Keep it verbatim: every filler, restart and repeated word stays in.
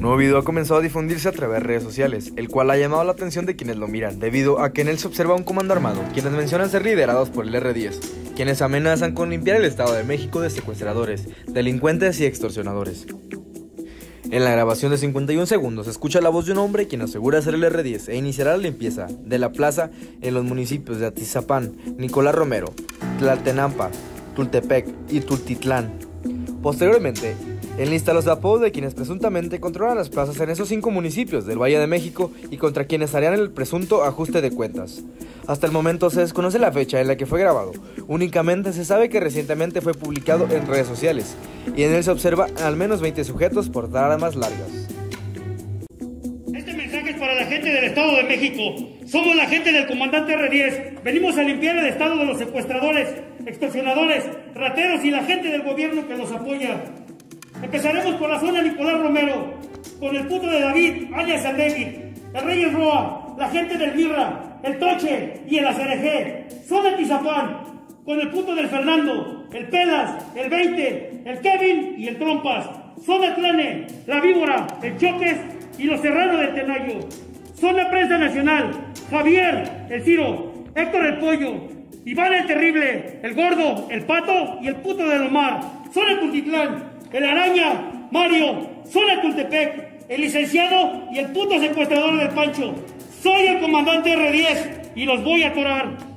nuevo video ha comenzado a difundirse a través de redes sociales, el cual ha llamado la atención de quienes lo miran, debido a que en él se observa un comando armado, quienes mencionan ser liderados por el erre diez, quienes amenazan con limpiar el Estado de México de secuestradores, delincuentes y extorsionadores. En la grabación de cincuenta y un segundos se escucha la voz de un hombre quien asegura ser el erre diez e iniciará la limpieza de la plaza en los municipios de Atizapán, Nicolás Romero, Tlaltenampa, Tultepec y Tultitlán. Posteriormente, enlista los apodos de quienes presuntamente controlan las plazas en esos cinco municipios del Valle de México y contra quienes harían el presunto ajuste de cuentas. Hasta el momento se desconoce la fecha en la que fue grabado, únicamente se sabe que recientemente fue publicado en redes sociales y en él se observa al menos veinte sujetos portar armas largas. Este mensaje es para la gente del Estado de México. Somos la gente del comandante erre diez. Venimos a limpiar el estado de los secuestradores, extorsionadores, rateros y la gente del gobierno que los apoya. Empezaremos por la zona Nicolás Romero, con el puto de David, alias Aldegui, el Reyes Roa, la gente del Mirra, el Toche y el Acerejé. Zona Tizapán, con el puto del Fernando, el Pelas, el veinte, el Kevin y el Trompas. Zona Tlane, la Víbora, el Choques y los Serranos del Tenayo. Zona Prensa Nacional, Javier, el Ciro, Héctor el Pollo, Iván el Terrible, el Gordo, el Pato y el puto del Omar. Zona Tultitlán, el Araña, Mario, Zona Tultepec, el licenciado y el puto secuestrador del Pancho. Soy el comandante erre diez y los voy a atorar.